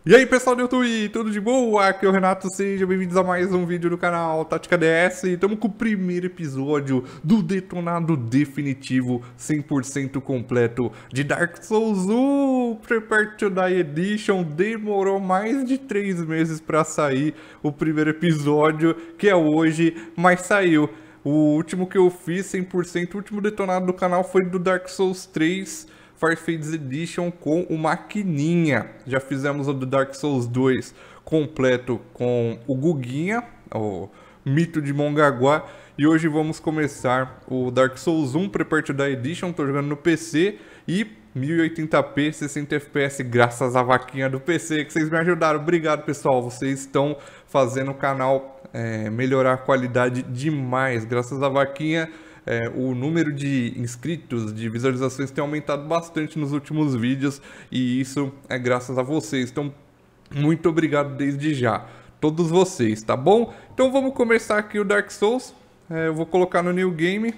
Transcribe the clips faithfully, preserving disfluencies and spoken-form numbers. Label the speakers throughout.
Speaker 1: E aí pessoal do YouTube, tudo de boa? Aqui é o Renato, sejam bem-vindos a mais um vídeo do canal Tática D S. Estamos com o primeiro episódio do detonado definitivo cem por cento completo de Dark Souls um Prepare to Die Edition. Demorou mais de três meses para sair o primeiro episódio, que é hoje, mas saiu. O último que eu fiz, cem por cento, o último detonado do canal foi do Dark Souls três Fire Fates Edition com o Maquininha. Já fizemos o do Dark Souls dois completo com o Guguinha, o mito de Mongaguá. E hoje vamos começar o Dark Souls um Prepare to Die Edition. Tô jogando no P C e mil e oitenta p, sessenta F P S, graças à vaquinha do P C que vocês me ajudaram. Obrigado, pessoal. Vocês estão fazendo o canal é, melhorar a qualidade demais. Graças à vaquinha, É, o número de inscritos, de visualizações tem aumentado bastante nos últimos vídeos e isso é graças a vocês. Então, muito obrigado desde já, todos vocês, tá bom? Então vamos começar aqui o Dark Souls. É, eu vou colocar no New Game.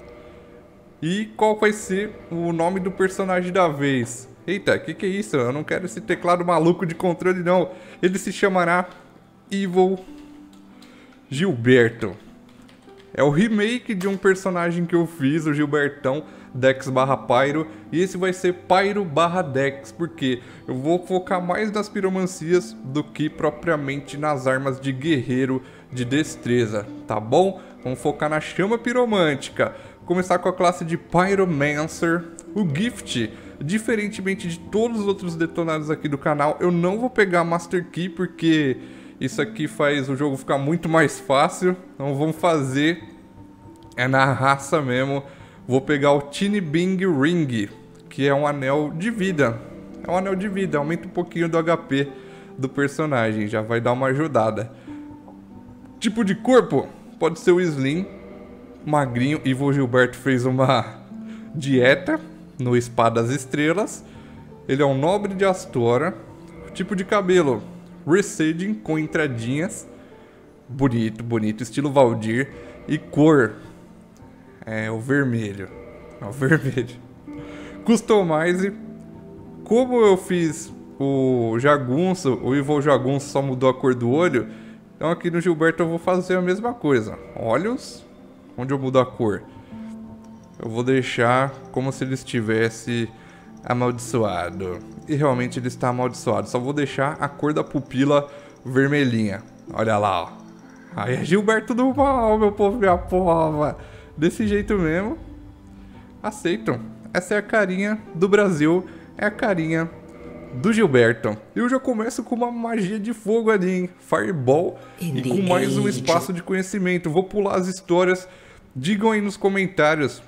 Speaker 1: E qual vai ser o nome do personagem da vez? Eita, que que é isso? Eu não quero esse teclado maluco de controle não. Ele se chamará Evil Gilberto. É o remake de um personagem que eu fiz, o Gilbertão, Dex barra Pyro. E esse vai ser Pyro barra Dex, porque eu vou focar mais nas piromancias do que propriamente nas armas de guerreiro de destreza, tá bom? Vamos focar na chama piromântica. Vou começar com a classe de Pyromancer. O Gift, diferentemente de todos os outros detonados aqui do canal, eu não vou pegar a Master Key, porque isso aqui faz o jogo ficar muito mais fácil. Então vamos fazer é na raça mesmo. Vou pegar o Tiny Bing Ring, que é um anel de vida. É um anel de vida, aumenta um pouquinho do H P do personagem, já vai dar uma ajudada. Tipo de corpo, pode ser o Slim, magrinho. Ivo Gilberto fez uma dieta no Espadas Estrelas. Ele é um nobre de Astora. Tipo de cabelo, receding com entradinhas. Bonito, bonito, estilo Valdir. E cor é o vermelho. É o vermelho. Customize. Como eu fiz o Jagunço, o Evil Jagunço só mudou a cor do olho, então aqui no Gilberto eu vou fazer a mesma coisa. Olhos, onde eu mudo a cor, eu vou deixar como se ele estivesse amaldiçoado. E realmente ele está amaldiçoado. Só vou deixar a cor da pupila vermelhinha. Olha lá, ó. Aí é Gilberto do mal, meu povo, minha pova. Desse jeito mesmo. Aceitam. Essa é a carinha do Brasil. É a carinha do Gilberto. E eu já começo com uma magia de fogo ali, hein? Fireball. E com mais um espaço de conhecimento. Vou pular as histórias. Digam aí nos comentários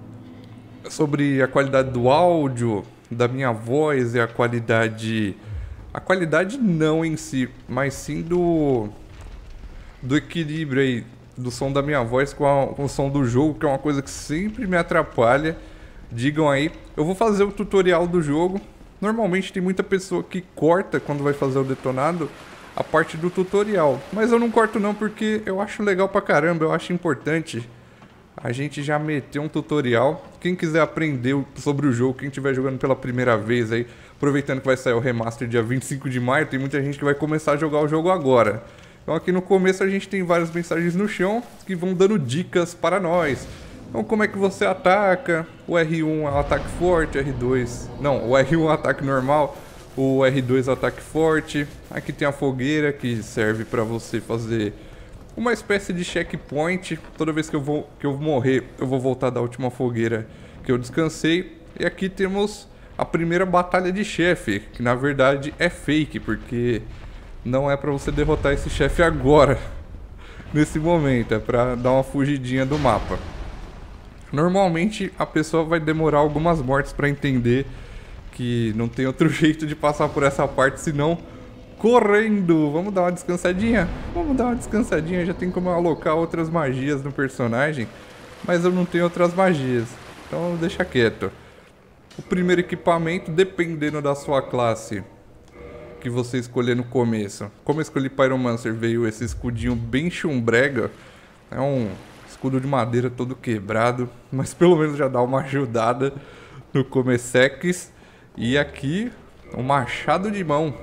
Speaker 1: sobre a qualidade do áudio, da minha voz e a qualidade... A qualidade não em si, mas sim do... do equilíbrio aí, do som da minha voz com, a, com o som do jogo, que é uma coisa que sempre me atrapalha. Digam aí. Eu vou fazer o tutorial do jogo. Normalmente tem muita pessoa que corta quando vai fazer o detonado a parte do tutorial, mas eu não corto não, porque eu acho legal pra caramba, eu acho importante a gente já meter um tutorial. Quem quiser aprender sobre o jogo, quem estiver jogando pela primeira vez aí, aproveitando que vai sair o remaster dia vinte e cinco de maio, tem muita gente que vai começar a jogar o jogo agora. Então aqui no começo a gente tem várias mensagens no chão que vão dando dicas para nós. Então como é que você ataca, o R um é o ataque forte, R dois... Não, o R um é o ataque normal, o R dois é o ataque forte. Aqui tem a fogueira que serve para você fazer uma espécie de checkpoint. Toda vez que eu vou que eu morrer, eu vou voltar da última fogueira que eu descansei. E aqui temos a primeira batalha de chefe, que na verdade é fake, porque não é pra você derrotar esse chefe agora, nesse momento, é pra dar uma fugidinha do mapa. Normalmente a pessoa vai demorar algumas mortes pra entender que não tem outro jeito de passar por essa parte senão correndo. Vamos dar uma descansadinha? Vamos dar uma descansadinha, já tem como alocar outras magias no personagem, mas eu não tenho outras magias, então deixa quieto. O primeiro equipamento, dependendo da sua classe que você escolher no começo. Como eu escolhi Pyromancer, veio esse escudinho bem chumbrega. É um escudo de madeira todo quebrado, mas pelo menos já dá uma ajudada no começex. E aqui, um machado de mão.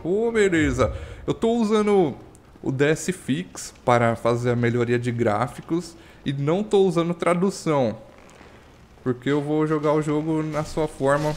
Speaker 1: Ô, beleza. Eu tô usando o D S Fix para fazer a melhoria de gráficos e não tô usando tradução, porque eu vou jogar o jogo na sua forma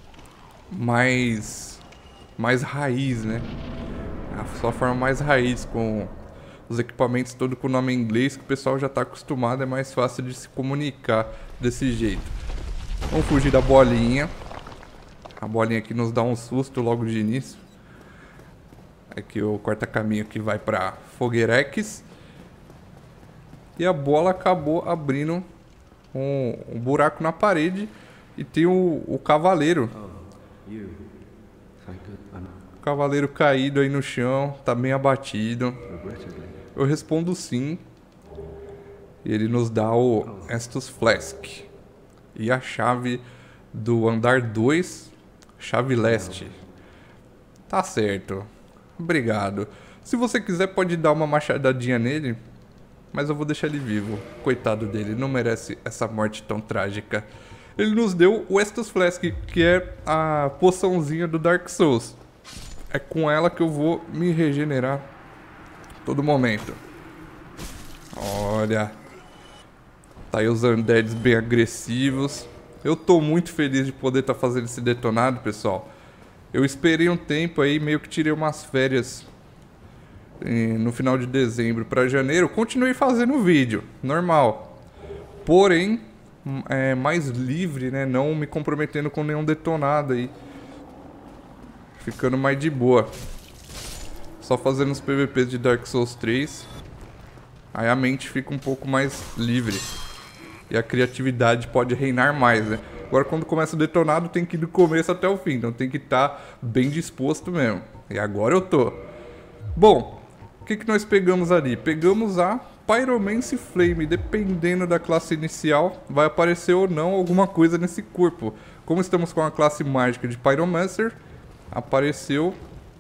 Speaker 1: mais mais raiz, né? A sua forma mais raiz, com os equipamentos todo com nome em inglês, que o pessoal já tá acostumado, é mais fácil de se comunicar desse jeito. Vamos fugir da bolinha. A bolinha aqui nos dá um susto logo de início. Aqui o corta-caminho que vai pra Fogueirex. E a bola acabou abrindo um, um buraco na parede. E tem o, o cavaleiro. O cavaleiro caído aí no chão, tá bem abatido. Eu respondo sim. E ele nos dá o Estus Flask. E a chave do andar dois, chave leste. Tá certo. Obrigado. Se você quiser pode dar uma machadadinha nele, mas eu vou deixar ele vivo. Coitado dele, não merece essa morte tão trágica. Ele nos deu o Estus Flask, que é a poçãozinha do Dark Souls. É com ela que eu vou me regenerar todo momento. Olha. Tá aí os undeads bem agressivos. Eu tô muito feliz de poder estar tá fazendo esse detonado, pessoal. Eu esperei um tempo aí, meio que tirei umas férias no final de dezembro para janeiro. Continuei fazendo o vídeo, normal. Porém, é, mais livre, né? Não me comprometendo com nenhum detonado aí. Ficando mais de boa. Só fazendo os P V Ps de Dark Souls três. Aí a mente fica um pouco mais livre. E a criatividade pode reinar mais, né? Agora quando começa o detonado tem que ir do começo até o fim. Então tem que estar bem disposto mesmo. E agora eu tô. Bom, o que, que nós pegamos ali? Pegamos a Pyromancy Flame. Dependendo da classe inicial, vai aparecer ou não alguma coisa nesse corpo. Como estamos com a classe mágica de Pyromancer, apareceu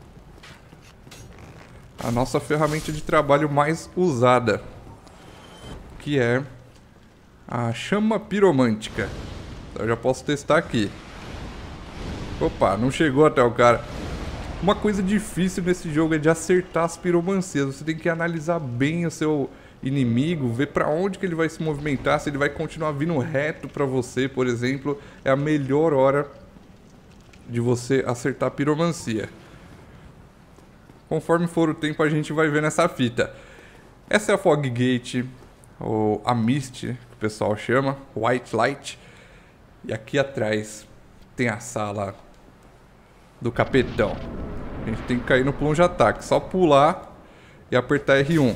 Speaker 1: a nossa ferramenta de trabalho mais usada, que é a chama piromântica. Eu já posso testar aqui. Opa, não chegou até o cara. Uma coisa difícil nesse jogo é de acertar as piromancias. Você tem que analisar bem o seu inimigo, ver pra onde que ele vai se movimentar, se ele vai continuar vindo reto pra você, por exemplo. É a melhor hora de você acertar a piromancia. Conforme for o tempo a gente vai ver nessa fita. Essa é a Fog Gate, ou a Mist, que o pessoal chama, White Light. E aqui atrás tem a sala do capetão. A gente tem que cair no plunge ataque, só pular e apertar R um.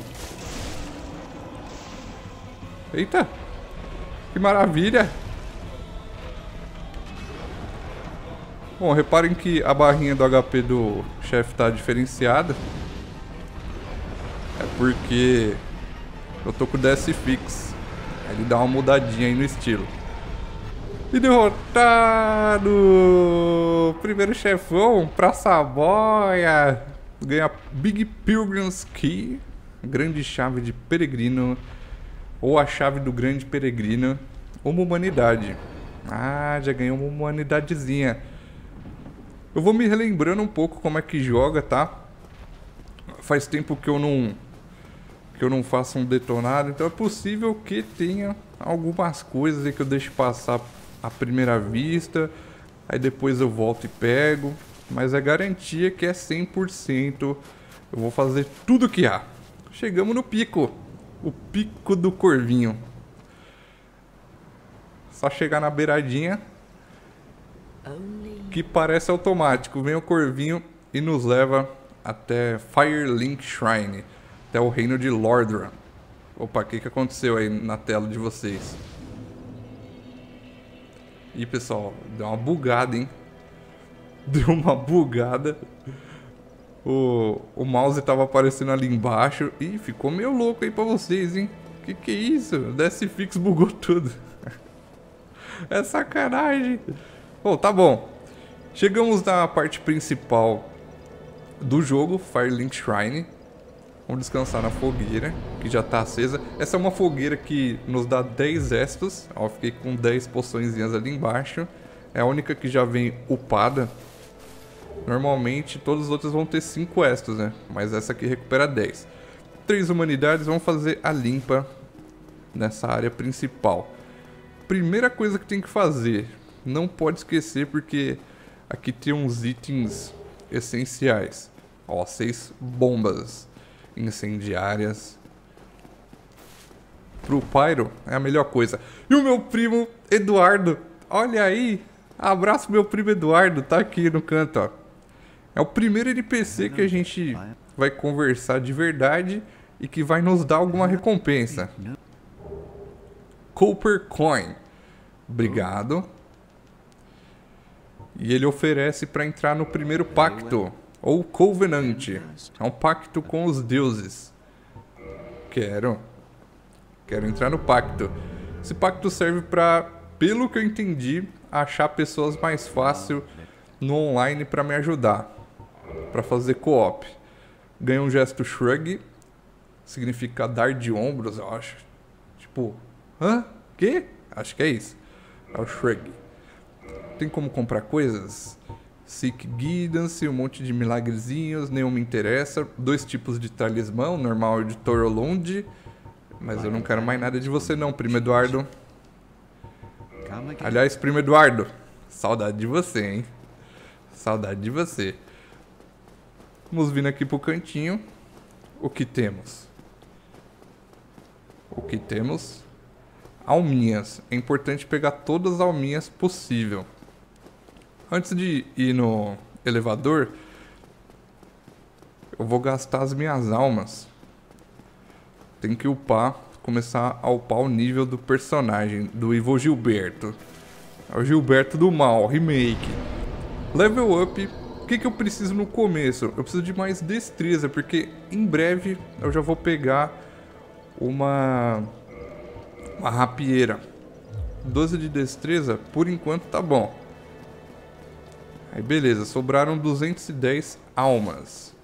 Speaker 1: Eita, que maravilha! Bom, reparem que a barrinha do H P do chefe está diferenciada. É porque eu tô com o D S Fix. Aí ele dá uma mudadinha aí no estilo. E derrotado! Primeiro chefão pra Saboia. Ganha Big Pilgrim's Key, grande chave de peregrino, ou a chave do grande peregrino. Uma humanidade. Ah, já ganhou uma humanidadezinha. Eu vou me relembrando um pouco como é que joga, tá? Faz tempo que eu não que eu não faço um detonado, então é possível que tenha algumas coisas aí que eu deixe passar à primeira vista, aí depois eu volto e pego, mas é garantia que é cem por cento. Eu vou fazer tudo que há. Chegamos no pico, o pico do Corvinho. Só chegar na beiradinha, que parece automático. Vem o Corvinho e nos leva até Firelink Shrine, até o reino de Lordran. Opa, o que, que aconteceu aí na tela de vocês? Ih, pessoal, deu uma bugada, hein? Deu uma bugada. O, o mouse tava aparecendo ali embaixo. Ih, ficou meio louco aí pra vocês, hein? Que que é isso? O D S Fix bugou tudo. É sacanagem. Bom, tá bom. Chegamos na parte principal do jogo, Firelink Shrine. Vamos descansar na fogueira, que já tá acesa. Essa é uma fogueira que nos dá dez estos. Ó, fiquei com dez poçõezinhas ali embaixo. É a única que já vem upada. Normalmente todos os outros vão ter cinco extras, né? Mas essa aqui recupera dez. Três humanidades, vão fazer a limpa nessa área principal. Primeira coisa que tem que fazer, não pode esquecer porque aqui tem uns itens essenciais. Ó, seis bombas incendiárias. Pro Pyro é a melhor coisa. E o meu primo Eduardo, olha aí, abraço meu primo Eduardo, tá aqui no canto, ó. É o primeiro N P C que a gente vai conversar de verdade e que vai nos dar alguma recompensa. Copper Coin. Obrigado. E ele oferece para entrar no primeiro pacto, ou Covenant. É um pacto com os deuses. Quero. Quero entrar no pacto. Esse pacto serve para, pelo que eu entendi, achar pessoas mais fácil no online para me ajudar. Para fazer co-op. Ganha um gesto shrug. Significa dar de ombros, eu acho. Tipo, hã? Quê? Acho que é isso. É o shrug. Tem como comprar coisas? Seek Guidance, um monte de milagrezinhos, nenhum me interessa. Dois tipos de talismã, normal e de Torolund. Mas eu não quero mais nada de você não, primo Eduardo. Aliás, primo Eduardo, saudade de você, hein? Saudade de você. Vamos vindo aqui pro cantinho. O que temos? O que temos? Alminhas. É importante pegar todas as alminhas possível. Antes de ir no elevador, eu vou gastar as minhas almas. Tem que upar, começar a upar o nível do personagem, do Ivo Gilberto. É o Gilberto do Mal, remake. Level up. O que, que eu preciso no começo? Eu preciso de mais destreza, porque em breve eu já vou pegar uma, uma rapieira. doze de destreza, por enquanto tá bom. Aí beleza, sobraram duzentas e dez almas.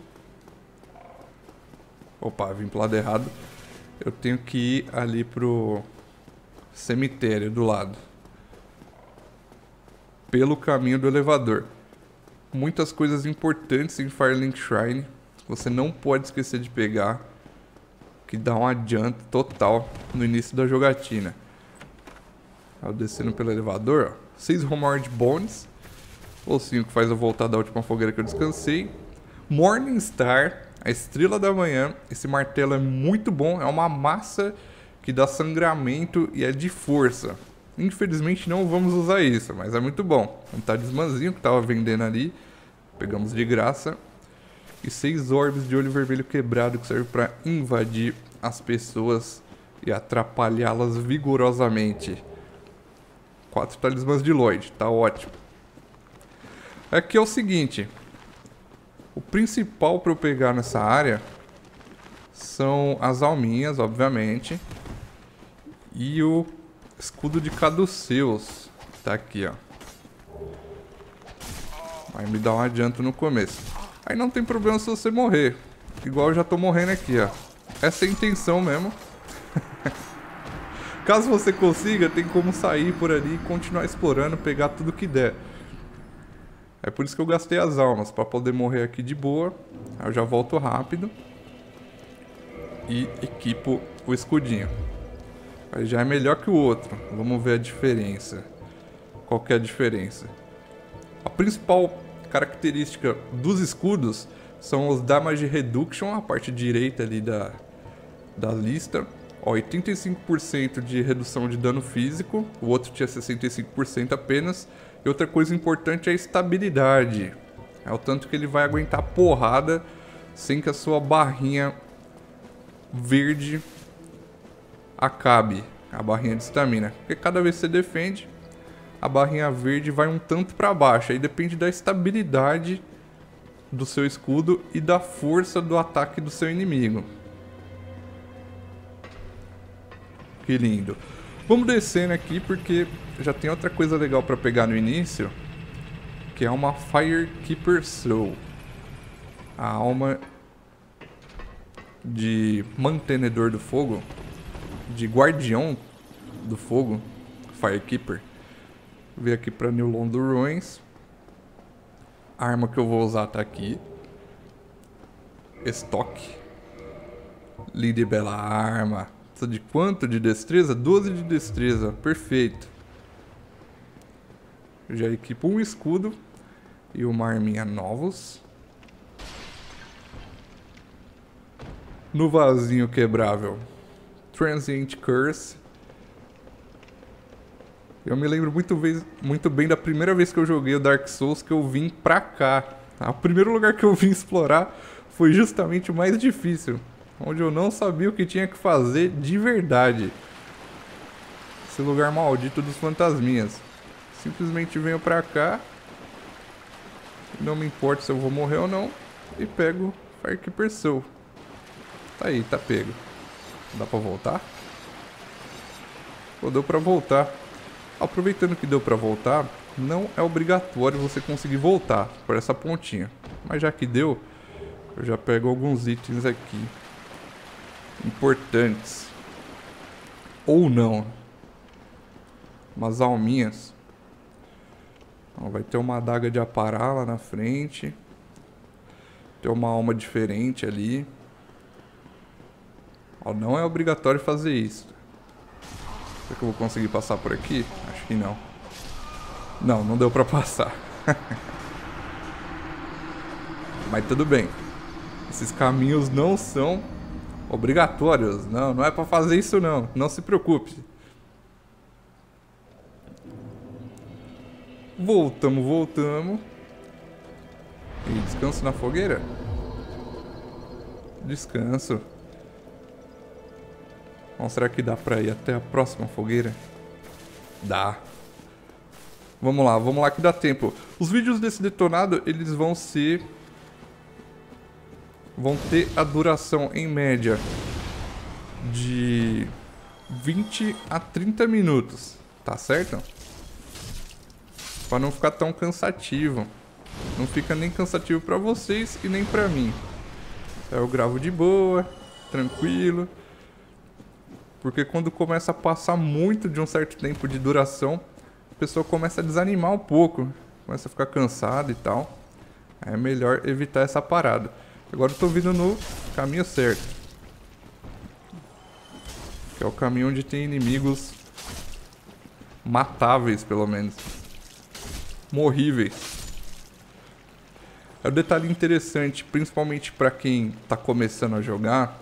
Speaker 1: Opa, vim pro lado errado. Eu tenho que ir ali pro cemitério do lado. Pelo caminho do elevador. Muitas coisas importantes em Firelink Shrine. Você não pode esquecer de pegar. Que dá um adianto total no início da jogatina. Eu descendo pelo elevador, ó. seis Homeward Bones. Ou cinco que faz eu voltar da última fogueira que eu descansei. Morningstar, a estrela da manhã. Esse martelo é muito bom. É uma massa que dá sangramento e é de força. Infelizmente não vamos usar isso, mas é muito bom. Um talismãzinho que tava vendendo ali. Pegamos de graça. E seis orbes de olho vermelho quebrado que serve para invadir as pessoas e atrapalhá-las vigorosamente. Quatro talismãs de Lloyd, tá ótimo. Aqui é o seguinte. O principal para eu pegar nessa área são as alminhas, obviamente. E o escudo de Caduceus. Tá aqui, ó. Vai me dar um adianto no começo. Aí não tem problema se você morrer. Igual eu já tô morrendo aqui, ó. Essa é a intenção mesmo. Caso você consiga, tem como sair por ali e continuar explorando, pegar tudo que der. É por isso que eu gastei as almas, pra poder morrer aqui de boa. Aí eu já volto rápido. E equipo o escudinho. Aí já é melhor que o outro. Vamos ver a diferença. Qual que é a diferença? A principal característica dos escudos são os Damage Reduction, a parte direita ali da, da lista. Ó, oitenta e cinco por cento de redução de dano físico, o outro tinha sessenta e cinco por cento apenas. E outra coisa importante é a estabilidade. É o tanto que ele vai aguentar porrada sem que a sua barrinha verde acabe, a barrinha de estamina. Porque cada vez que você defende, a barrinha verde vai um tanto para baixo. Aí depende da estabilidade do seu escudo e da força do ataque do seu inimigo. Que lindo. Vamos descendo aqui porque já tem outra coisa legal para pegar no início, que é uma Firekeeper Soul. A alma de mantenedor do fogo, de guardião do fogo, Firekeeper. Vou vir aqui para New London Ruins. A arma que eu vou usar tá aqui. Estoque. Linda e bela arma. Precisa de quanto de destreza? doze de destreza. Perfeito. Já equipo um escudo e uma arminha novos. No vasinho quebrável, Transient Curse. Eu me lembro muito, vez, muito bem da primeira vez que eu joguei o Dark Souls, que eu vim pra cá. O primeiro lugar que eu vim explorar foi justamente o mais difícil, onde eu não sabia o que tinha que fazer de verdade. Esse lugar maldito dos fantasminhas. Simplesmente venho pra cá, não me importa se eu vou morrer ou não, e pego Firekeeper Soul. Tá aí, tá pego. Dá pra voltar? Pô, deu pra voltar. Aproveitando que deu pra voltar, não é obrigatório você conseguir voltar por essa pontinha. Mas já que deu, eu já pego alguns itens aqui importantes. Ou não. Umas alminhas. Ó, vai ter uma adaga de aparar lá na frente. Tem uma alma diferente ali. Ó, não é obrigatório fazer isso. Será que eu vou conseguir passar por aqui? Acho que não. Não, não deu pra passar. Mas tudo bem. Esses caminhos não são obrigatórios. Não, não é pra fazer isso não. Não se preocupe. Voltamos, voltamos. E descanso na fogueira? Descanso. Bom, será que dá pra ir até a próxima fogueira? Dá. Vamos lá, vamos lá que dá tempo. Os vídeos desse detonado, eles vão ser... Vão ter a duração, em média, de vinte a trinta minutos. Tá certo? Pra não ficar tão cansativo. Não fica nem cansativo pra vocês e nem pra mim. Eu gravo de boa, tranquilo. Porque quando começa a passar muito de um certo tempo de duração, a pessoa começa a desanimar um pouco. Começa a ficar cansada e tal. Aí é melhor evitar essa parada. Agora eu tô vindo no caminho certo. Que é o caminho onde tem inimigos matáveis, pelo menos. Morríveis. É um detalhe interessante, principalmente pra quem tá começando a jogar,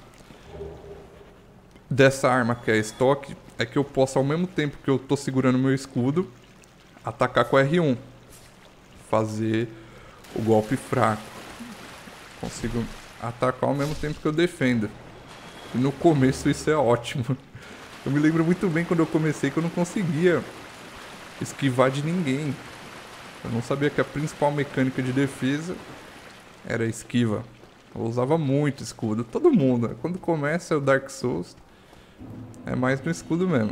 Speaker 1: dessa arma que é estoque, é que eu posso, ao mesmo tempo que eu tô segurando meu escudo, atacar com R um. Fazer o golpe fraco. Consigo atacar ao mesmo tempo que eu defendo. E no começo isso é ótimo. Eu me lembro muito bem quando eu comecei que eu não conseguia esquivar de ninguém. Eu não sabia que a principal mecânica de defesa era a esquiva. Eu usava muito escudo. Todo mundo. Quando começa o Dark Souls, é mais no escudo mesmo.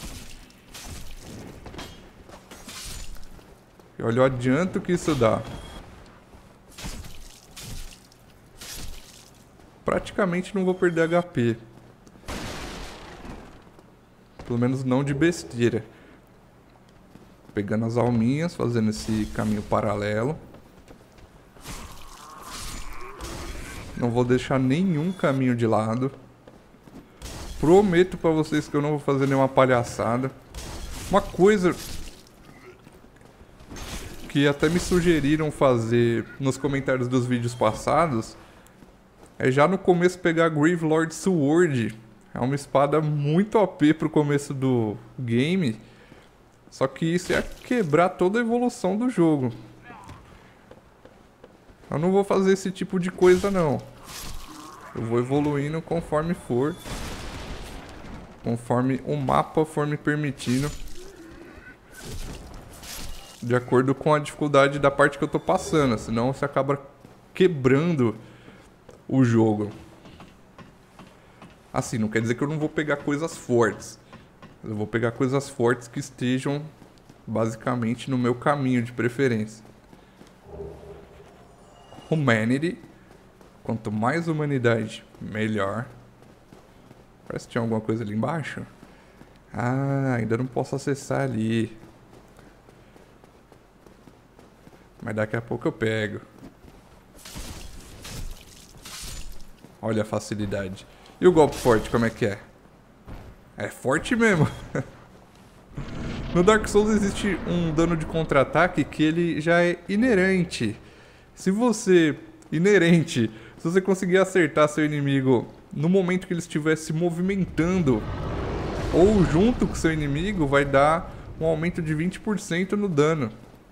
Speaker 1: E olha o adianto que isso dá. Praticamente não vou perder H P. Pelo menos não de besteira. Pegando as alminhas, fazendo esse caminho paralelo. Não vou deixar nenhum caminho de lado. Prometo pra vocês que eu não vou fazer nenhuma palhaçada. Uma coisa que até me sugeriram fazer nos comentários dos vídeos passados é já no começo pegar a Gravelord Sword. É uma espada muito O P pro começo do game. Só que isso ia quebrar toda a evolução do jogo. Eu não vou fazer esse tipo de coisa não. Eu vou evoluindo conforme for. Conforme o mapa for me permitindo. De acordo com a dificuldade da parte que eu tô passando. Senão você acaba quebrando o jogo. Assim, não quer dizer que eu não vou pegar coisas fortes. Eu vou pegar coisas fortes que estejam basicamente no meu caminho de preferência. Humanity. Quanto mais humanidade, melhor. Parece que tinha alguma coisa ali embaixo. Ah, ainda não posso acessar ali. Mas daqui a pouco eu pego. Olha a facilidade. E o golpe forte, como é que é? É forte mesmo. No Dark Souls existe um dano de contra-ataque que ele já é inerente. Se você... Inerente. Se você conseguir acertar seu inimigo no momento que ele estiver se movimentando ou junto com seu inimigo, vai dar um aumento de vinte por cento no dano.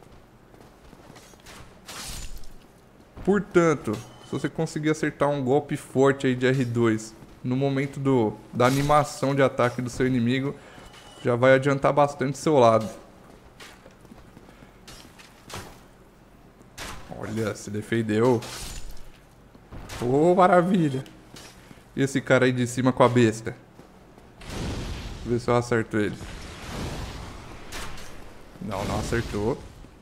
Speaker 1: Portanto, se você conseguir acertar um golpe forte aí de R dois no momento do, da animação de ataque do seu inimigo, já vai adiantar bastante seu lado. Olha, se defendeu. Oh, maravilha. E esse cara aí de cima com a besta? Vê se eu acerto ele. Não, não acertou.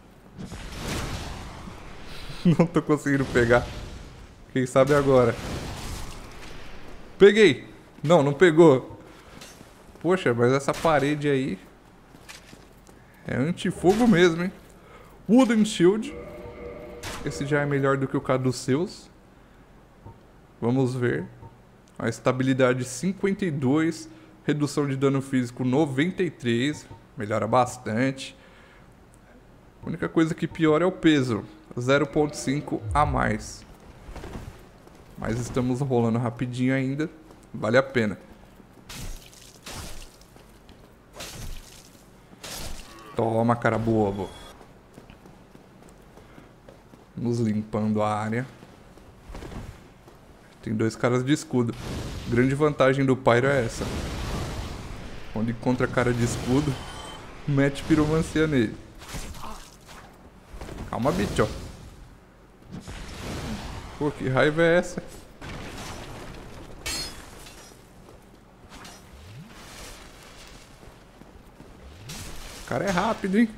Speaker 1: Não tô conseguindo pegar. Quem sabe agora. Peguei! Não, não pegou. Poxa, mas essa parede aí é antifogo mesmo, hein? Wooden Shield. Esse já é melhor do que o Caduceus. Vamos ver. A estabilidade cinquenta e dois. Redução de dano físico noventa e três. Melhora bastante. A única coisa que piora é o peso. zero ponto cinco a mais. Mas estamos rolando rapidinho ainda. Vale a pena. Toma, cara bobo. Vamos limpando a área. Tem dois caras de escudo. Grande vantagem do Pyro é essa. Quando encontra cara de escudo, mete piromancia nele. Calma, bicho. Pô, que raiva é essa? O cara é rápido, hein?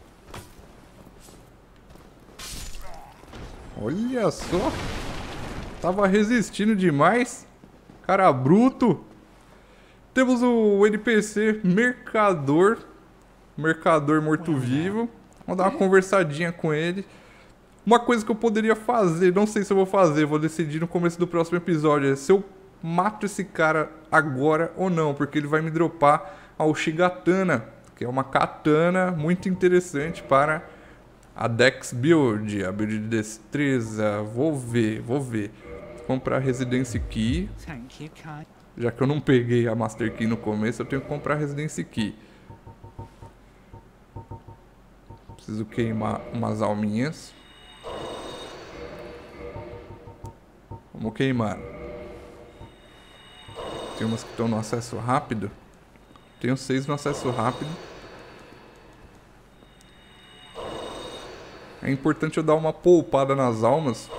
Speaker 1: Olha só. Tava resistindo demais. Cara bruto. Temos o N P C Mercador. Mercador morto-vivo. Vamos dar uma conversadinha com ele. Uma coisa que eu poderia fazer, não sei se eu vou fazer, vou decidir no começo do próximo episódio, é se eu mato esse cara agora ou não, porque ele vai me dropar a Ushigatana, que é uma katana muito interessante para a Dex Build, a build de destreza. Vou ver, vou ver. Vou comprar a Residence Key. Já que eu não peguei a Master Key no começo, eu tenho que comprar a Residence Key. Preciso queimar umas alminhas. Vamos queimar. Tem umas que estão no acesso rápido. Tenho seis no acesso rápido. É importante eu dar uma poupada nas almas,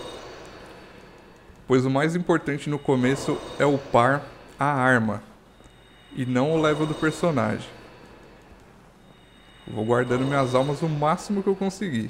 Speaker 1: pois o mais importante no começo é upar a arma e não o level do personagem. Vou guardando minhas almas o máximo que eu conseguir.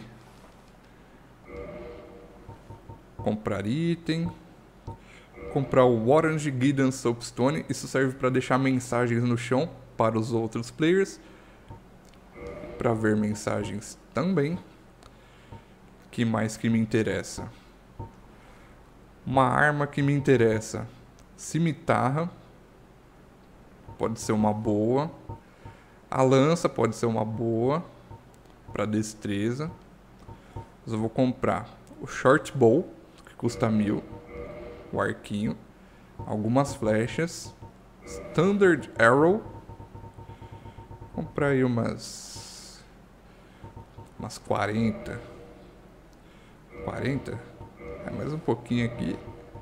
Speaker 1: Comprar item. Comprar o Orange Guidance Soapstone. Isso serve para deixar mensagens no chão para os outros players. Para ver mensagens também. Que mais que me interessa? Uma arma que me interessa. Cimitarra. Pode ser uma boa. A lança pode ser uma boa. Para destreza. Mas eu vou comprar o Short Bow, que custa mil. O arquinho. Algumas flechas. Standard Arrow. Vou comprar aí umas... Umas quarenta. quarenta? É, mais um pouquinho aqui.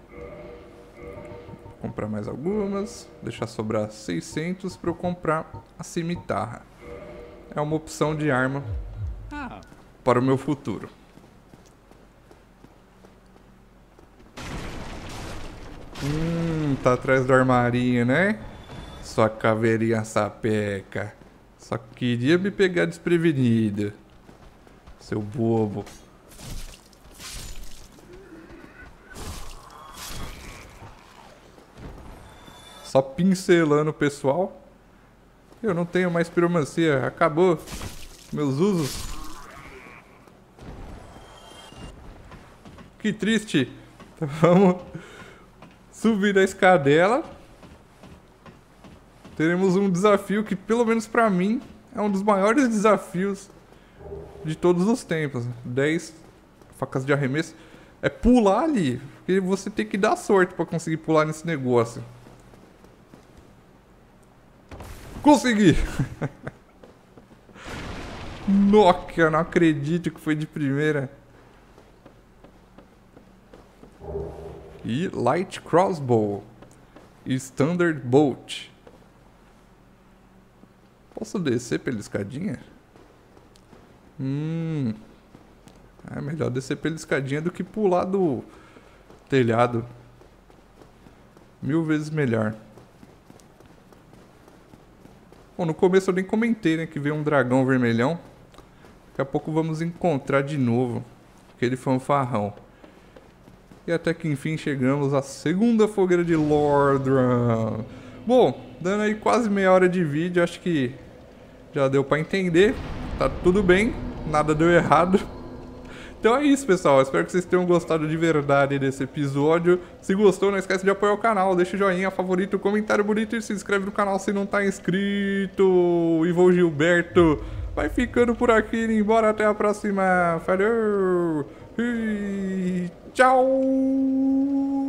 Speaker 1: Vou comprar mais algumas. Deixar sobrar seiscentos para eu comprar a cimitarra. É uma opção de arma para o meu futuro. Hum, tá atrás do armarinho, né? Sua caveirinha sapeca. Só queria me pegar desprevenido. Seu bobo. Só pincelando o pessoal. Eu não tenho mais piromancia. Acabou meus usos. Que triste. Então, vamos subir a escadela. Teremos um desafio que, pelo menos pra mim, é um dos maiores desafios de todos os tempos. dez facas de arremesso. É pular ali. Porque você tem que dar sorte pra conseguir pular nesse negócio. Consegui! Nossa, eu não acredito que foi de primeira. E Light Crossbow. E Standard Bolt. Posso descer pela escadinha? Hum. É melhor descer pela escadinha do que pular do telhado. Mil vezes melhor. Bom, no começo eu nem comentei, né, que veio um dragão vermelhão. Daqui a pouco vamos encontrar de novo aquele fanfarrão. E até que enfim chegamos à segunda fogueira de Lordran. Bom, dando aí quase meia hora de vídeo, acho que já deu pra entender. Tá tudo bem, nada deu errado. Então é isso, pessoal. Espero que vocês tenham gostado de verdade desse episódio. Se gostou, não esquece de apoiar o canal. Deixa o joinha, favorito, comentário bonito e se inscreve no canal se não tá inscrito. Ivo Gilberto vai ficando por aqui. Indo embora, até a próxima. Falou! E tchau!